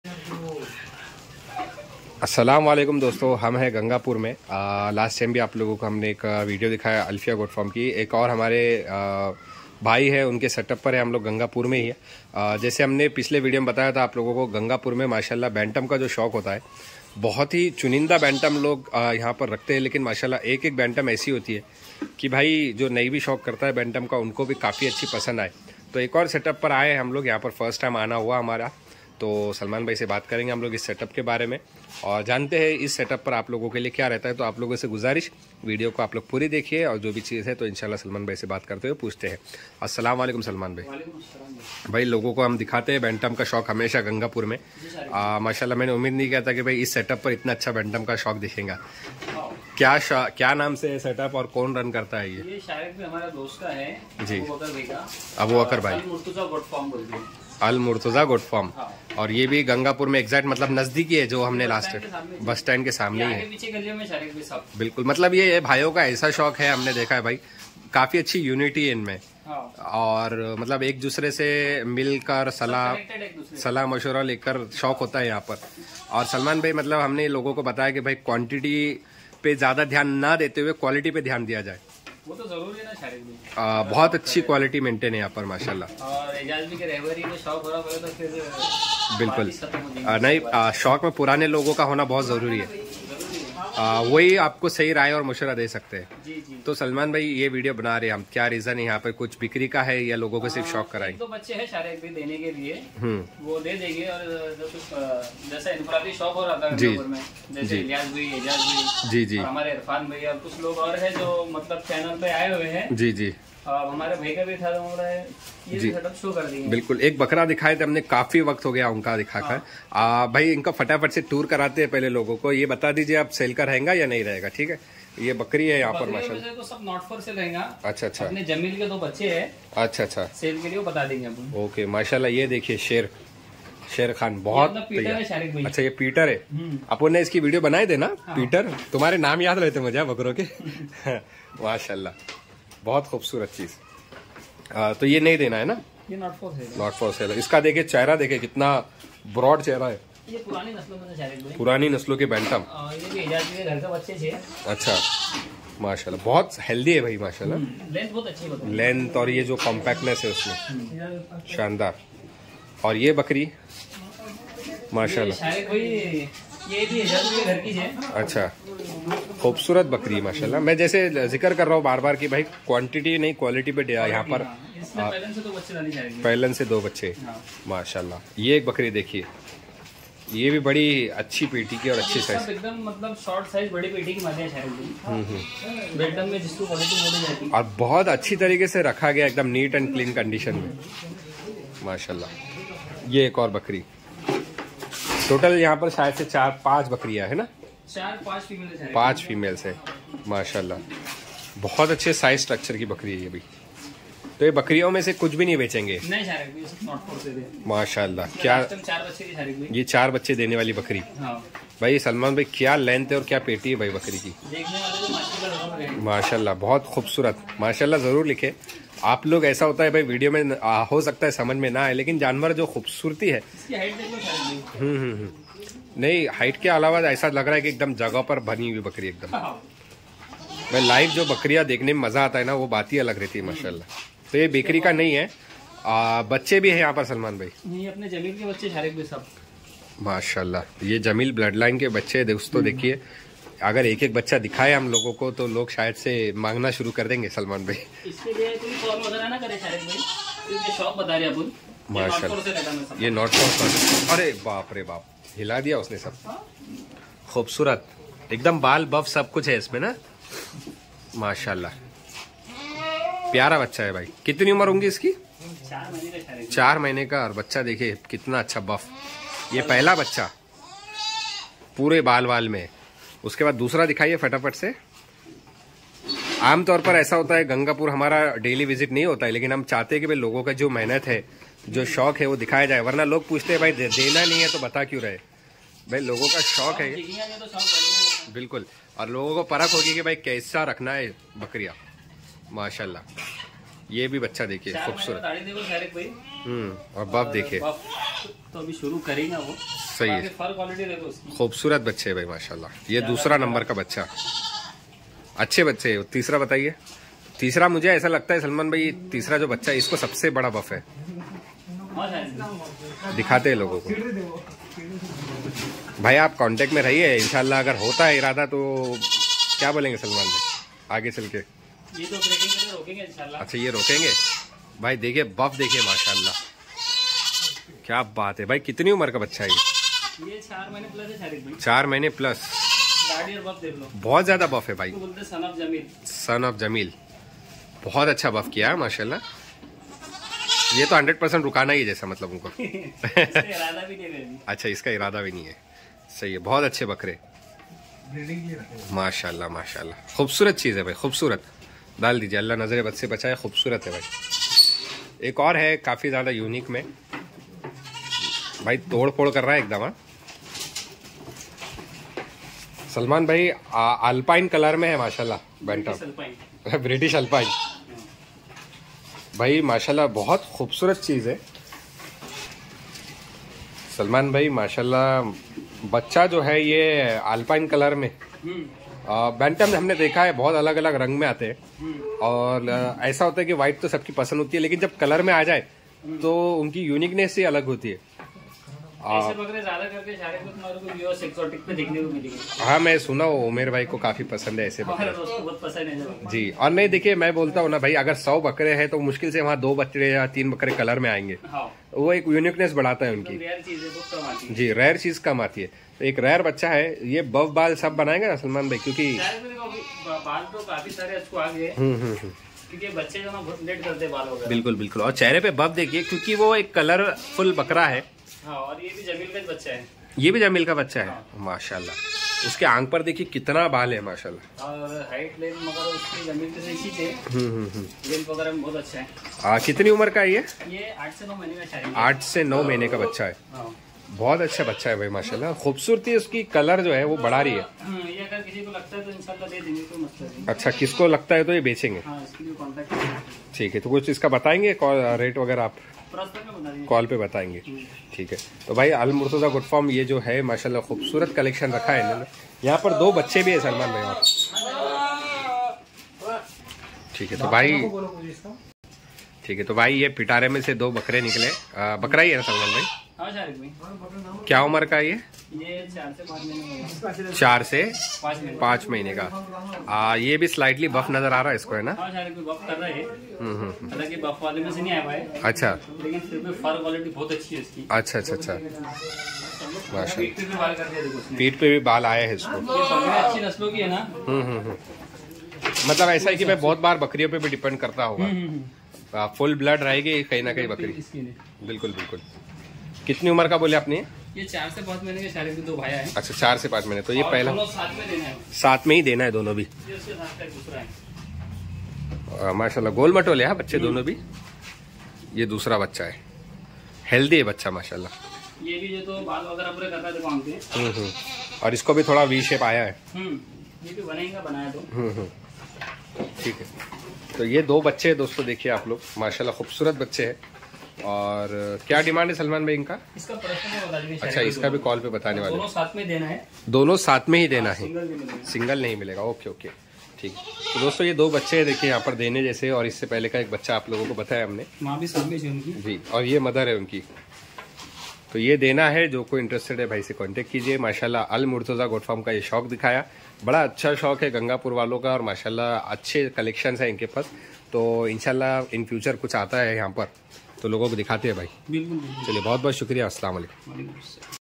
अस्सलाम वालेकुम दोस्तों, हम हैं गंगापुर में। लास्ट टाइम भी आप लोगों को हमने एक वीडियो दिखाया अल्फिया गोट फार्म की। एक और हमारे भाई है, उनके सेटअप पर है, हम लोग गंगापुर में ही है। जैसे हमने पिछले वीडियो में बताया था आप लोगों को, गंगापुर में माशाल्लाह बैंटम का जो शौक़ होता है, बहुत ही चुनिंदा बैंटम लोग यहाँ पर रखते हैं। लेकिन माशाल्लाह एक एक बैंटम ऐसी होती है कि भाई जो नई भी शौक़ करता है बैंटम का, उनको भी काफ़ी अच्छी पसंद आए। तो एक और सेटअप पर आए हैं हम लोग, यहाँ पर फर्स्ट टाइम आना हुआ हमारा। तो सलमान भाई से बात करेंगे हम लोग इस सेटअप के बारे में और जानते हैं इस सेटअप पर आप लोगों के लिए क्या रहता है। तो आप लोगों से गुजारिश, वीडियो को आप लोग पूरी देखिए और जो भी चीज़ है तो इंशाल्लाह सलमान भाई से बात करते हुए पूछते हैं। अस्सलाम वालेकुम सलमान भाई। भाई लोगों को हम दिखाते हैं बैंटम का शौक़ हमेशा गंगापुर में। माशाल्लाह मैंने उम्मीद नहीं किया था कि भाई इस सेटअप पर इतना अच्छा बैंटम का शौक़ दिखेगा। क्या नाम से है सेटअप और कौन रन करता है ये? शायद भी हमारा दोस्त का है जी, अबू अकर भाई, अल मुर्तजा गोट फार्म। और ये भी गंगापुर में एग्जैक्ट मतलब नजदीकी है, जो हमने लास्ट बस स्टैंड के सामने ही है। बिल्कुल, मतलब ये भाइयों का ऐसा शौक है, हमने देखा है भाई काफी अच्छी यूनिटी है इनमें। और मतलब एक दूसरे से मिलकर सलाह मशवरा लेकर शौक होता है यहाँ पर। और सलमान भाई मतलब हमने लोगों को बताया कि भाई क्वांटिटी पे ज्यादा ध्यान ना देते हुए क्वालिटी पे ध्यान दिया जाए। वो तो जरूरी है ना शारिक। बहुत अच्छी क्वालिटी मेंटेन है यहाँ पर माशाल्लाह। और एजाज भी के रहबरी में शौक हो रहा है तो फिर बिल्कुल नहीं, शौक में पुराने लोगों का होना बहुत जरूरी है। वही आपको सही राय और मशवरा दे सकते हैं। जी जी। तो सलमान भाई ये वीडियो बना रहे हैं हम, क्या रीजन है यहाँ पे? कुछ बिक्री का है या लोगों को सिर्फ शौक कराएंगे? तो बच्चे हैं शारिक भी देने के लिए, वो दे देंगे। और जैसा इनफरादी शौक हो रहा था में, जैसे इलियास भी, एजाज भी, जी जी, हमारे इरफान भैया, कुछ लोग और है जो मतलब चैनल पे आए हुए हैं। जी जी, हमारे भाई का भी था, ये जी शो कर दिए। बिल्कुल, एक बकरा दिखाए थे हमने, काफी वक्त हो गया उनका दिखाकर। भाई इनका फटाफट से टूर कराते हैं पहले लोगों को। ये बता दीजिए आप सेल का रहेगा या नहीं रहेगा? ठीक है, ये बकरी है यहाँ पर माशाल्लाह। तो सब नॉट फॉर सेल रहेगा। अच्छा अच्छा, अपने जमील के 2 बच्चे हैं। अच्छा अच्छा, सेल के लिए बता देंगे अपन। ओके माशाल्लाह। ये देखिए शेर खान बहुत अच्छा, ये पीटर है। अपन ने इसकी वीडियो बनाए थे ना। पीटर, तुम्हारे नाम याद रहते मुझे बकरों के। माशाल्लाह बहुत खूबसूरत चीज। तो ये नहीं देना है ना? ये नॉट फॉर सेल। इसका देखिए चेहरा, देखिए कितना ब्रॉड चेहरा है। ये पुरानी नस्लों में, पुरानी नस्लों के बैंटम। ये भी एजाज के घर का बच्चे थे। अच्छा माशाल्लाह, बहुत हेल्दी है भाई माशाल्लाह। लेंथ बहुत अच्छी है, लेंथ और ये जो कॉम्पैक्टनेस है उसमें शानदार। और ये बकरी माशाल्लाह, ये भी एजाज के घर की है। अच्छा, खूबसूरत बकरी माशाल्लाह। मैं जैसे जिक्र कर रहा हूँ बार बार कि भाई क्वांटिटी नहीं क्वालिटी पे यहाँ पर। पहलन से 2 बच्चे माशाल्लाह। ये एक बकरी देखिए, ये भी बड़ी अच्छी पेटी की और अच्छी साइज, एकदम मतलब शॉर्ट साइज बड़ी पेटी की माने एकदम में जिसको क्वालिटी बोली जाती है। और बहुत अच्छी तरीके से रखा गया, एकदम नीट एंड क्लीन कंडीशन में माशाल्लाह। ये एक और बकरी, टोटल यहाँ पर शायद से 4-5 बकरियां है ना? 5 फीमेल्स है माशाल्लाह। बहुत अच्छे साइज स्ट्रक्चर की बकरी है ये भी। तो ये बकरियों में से कुछ भी नहीं बेचेंगे? नहीं माशाल्लाह। क्या 4 बच्चे? ये 4 बच्चे देने वाली बकरी। भाई सलमान भाई क्या लेंथ है और क्या पेटी है भाई बकरी की, माशाल्लाह बहुत खूबसूरत माशाल्लाह। जरूर लिखे आप लोग। ऐसा होता है भाई वीडियो में हो सकता है समझ में ना आए, लेकिन जानवर जो खूबसूरती है। नहीं, हाइट के अलावा ऐसा लग रहा है कि एकदम जगह पर बनी हुई बकरी एकदम। भाई लाइव जो बकरियां देखने में मजा आता है ना, वो बात ही अलग रहती है माशाल्लाह। तो ये बेकरी का नहीं है, बच्चे भी हैं यहाँ पर सलमान भाई। ये अपने जमील के बच्चे शारिक भी सब माशाल्लाह। ये जमील ब्लड लाइन के बच्चे दोस्तों देखिए, अगर एक एक बच्चा दिखाए हम लोगों को तो लोग शायद से मांगना शुरू कर देंगे सलमान भाई। इसके लिए कॉल वगैरह ना करें शारिक भाई, क्योंकि शौक बता रहे अपन माशाल्लाह। ये नॉट फॉर, अरे बाप रे बाप, हिला दिया उसने सब। खूबसूरत एकदम, बाल बफ सब कुछ है इसमें ना माशाल्लाह। प्यारा बच्चा है भाई। कितनी उम्र होंगी इसकी? 4 महीने का। और बच्चा देखिए कितना अच्छा बफ। ये पहला बच्चा पूरे बाल में। उसके बाद दूसरा दिखाइए फटाफट से। आमतौर पर ऐसा होता है, गंगापुर हमारा डेली विजिट नहीं होता है, लेकिन हम चाहते हैं कि भाई लोगों का जो मेहनत है, जो शौक है वो दिखाया जाए। वरना लोग पूछते हैं भाई देना नहीं है तो बता क्यों रहे। भाई लोगों का शौक है बिल्कुल, और लोगों को परख होगी कि भाई कैसा रखना है बकरियां माशाल्लाह। ये भी बच्चा देखिए खूबसूरत। और बफ देखिए, तो अभी शुरू करेंगे वो। सही है, फर क्वालिटी देखो उसकी। खूबसूरत बच्चे है भाई माशाल्लाह। ये दूसरा नंबर का बच्चा, अच्छे बच्चे है। तीसरा बताइए। तीसरा मुझे ऐसा लगता है सलमान भाई, तीसरा जो बच्चा है इसको सबसे बड़ा बफ है। दिखाते हैं लोगों को भाई, आप कांटेक्ट में रहिए इंशाल्लाह। अगर होता है इरादा तो क्या बोलेंगे सलमान भाई आगे चल के? ये तो ब्रीडिंग के लिए रोकेंगे इंशाल्लाह। अच्छा, ये रोकेंगे भाई। देखिए बफ देखिए माशाल्लाह, क्या बात है भाई। कितनी उम्र का बच्चा है ये? 4 महीने प्लस है शारिक भाई। 4 महीने प्लस। दाढ़ी और बफ देख लो, बहुत ज्यादा बफ है भाई। तो बोलते son of Jameel. Son of Jameel, बहुत अच्छा बफ किया है माशाल्लाह। ये तो 100% रुकाना ही है जैसा, मतलब उनको इरादा भी नहीं है। अच्छा, इसका इरादा भी नहीं है। सही है, बहुत अच्छे बकरे माशाल्लाह माशाल्लाह। खूबसूरत चीज़ है भाई, खूबसूरत। डाल दीजिए, अल्लाह नजरे बद से बचाए। खूबसूरत है भाई। एक और है काफ़ी ज़्यादा यूनिक में भाई, तोड़ फोड़ कर रहा है एकदम। सलमान भाई अल्पाइन कलर में है माशाल्लाह, बैंटम ब्रिटिश अल्पाइन भाई माशाल्लाह, बहुत खूबसूरत चीज़ है सलमान भाई माशाल्लाह। बच्चा जो है ये अल्पाइन कलर में, बैंटम हमने देखा है बहुत अलग अलग रंग में आते हैं, और ऐसा होता है कि वाइट तो सबकी पसंद होती है, लेकिन जब कलर में आ जाए तो उनकी यूनिकनेस ही अलग होती है। ऐसे बकरे ज्यादा करके शायद तुम्हारे को व्यूअर्स एक्सोटिक पे देखने को मिलेंगे। हाँ, मैं सुना हूँ उमेर भाई को काफी पसंद है ऐसे बकरे। बहुत पसंद है जी। और नहीं देखिए, मैं बोलता हूँ ना भाई, अगर 100 बकरे हैं तो मुश्किल से वहाँ 2 बकरे या 3 बकरे कलर में आएंगे। वो एक यूनिकनेस बढ़ाता है उनकी। रेयर चीज है, बहुत कम आती है। जी, रेयर चीज कम आती है। तो एक रेयर बच्चा है ये। बफ बाल सब बनाएगा ना सलमान भाई? क्योंकि बाल तो काफी सारे इसको आ गए, क्योंकि बच्चे जो ना बहुत लेट करते हैं बाल वगैरह। बिल्कुल बिल्कुल। और चेहरे पे बफ देखिए, क्योंकि वो एक कलरफुल बकरा है। हाँ, और ये भी जमील का बच्चा है। ये भी जमील का बच्चा है माशाल्लाह। उसके आंख पर देखिए कितना बाल है माशाल्लाह। और हाइट लेंथ मगर उसकी जमील के इसी से लेंथ वगैरह में बहुत अच्छा है। कितनी उम्र का है ये? 8 से 9 महीने का शायद। 8 से 9 महीने का बच्चा है। बहुत अच्छा बच्चा है भाई माशाल्लाह। खूबसूरती उसकी कलर जो है वो बढ़ा रही है। ये अगर किसी को लगता है तो इंशाल्लाह दे देंगे, कोई मसला नहीं। अच्छा, किसको लगता है तो ये बेचेंगे? हाँ, इसके लिए कॉन्टैक्ट। ठीक है, तो कुछ इसका बताएंगे रेट वगैरह? आप कॉल पे बताएंगे। ठीक है। तो भाई अल मुर्तज़ा गुड फार्म ये जो है माशाल्लाह खूबसूरत कलेक्शन रखा है इन्होंने। यहाँ पर 2 बच्चे भी है सलमान भाई। और ठीक है, तो भाई ठीक है, तो भाई ये पिटारे में से 2 बकरे निकले। बकरा ही है ना सलमान भाई? हाँ शारिक भाई। क्या उम्र का ये? 4 से 5 महीने। 4 से 5 महीने का। ये भी स्लाइटली बफ नजर आ रहा है इसको, है ना? हाँ शारिक भाई, बफ कर रहा है। हालांकि बफ वाले में से नहीं आया भाई। अच्छा, लेकिन फिर भी फर क्वालिटी बहुत अच्छी है इसकी। अच्छा अच्छा अच्छा। पीठ पे भी बाल कर दिया देखो उसने। पीठ पे भी बाल आए हैं इसको। ये अच्छी नस्लों की है ना। मतलब ऐसा है कि मैं बहुत बार बकरियों पे भी डिपेंड करता होगा। फुल ब्लड रहेगी कहीं ना कहीं बकरी। बिल्कुल बिल्कुल। कितनी उम्र का बोले आपने? ये 4 से 5 महीने के शायद 2 भाई हैं। अच्छा, 4 से 5 महीने। तो ये पहला साथ में देना है। साथ में ही देना है दोनों भी। ये उसके साथ का दूसरा है। माशाल्लाह गोल मटोले हैं बच्चे दोनों भी। ये दूसरा बच्चा है, हेल्दी है बच्चा माशाल्लाह। ये भी जो तो बाल वगैरह पूरे करता है देखो आंखें। और इसको भी थोड़ा वी शेप आया है। ये भी बनेगा, बनाया तो। ठीक है। तो ये 2 बच्चे हैं दोस्तों, देखिए आप लोग माशाल्लाह खूबसूरत बच्चे हैं। और क्या डिमांड है सलमान भाई इनका? इसका बता दीजिए। अच्छा, इसका भी कॉल पे बताने वाले। दोनों साथ में देना है। दोनों साथ में ही देना है, सिंगल नहीं मिलेगा। ओके ओके, ठीक। तो दोस्तों ये 2 बच्चे हैं देखिए यहाँ पर देने जैसे। और इससे पहले का एक बच्चा आप लोगों को बताया हमने। माँ भी साथ में उनकी जी, और ये मदर है उनकी। तो ये देना है, जो कोई इंटरेस्टेड है भाई से कांटेक्ट कीजिए। माशाल्लाह अल मुर्तज़ा गोट फार्म का ये शौक दिखाया, बड़ा अच्छा शौक है गंगापुर वालों का। और माशाल्लाह अच्छे कलेक्शंस है इनके पास। तो इंशाल्लाह इन फ्यूचर कुछ आता है यहाँ पर तो लोगों को दिखाते हैं भाई। बिल्कुल। चलिए, बहुत बहुत शुक्रिया। अस्सलाम वालेकुम।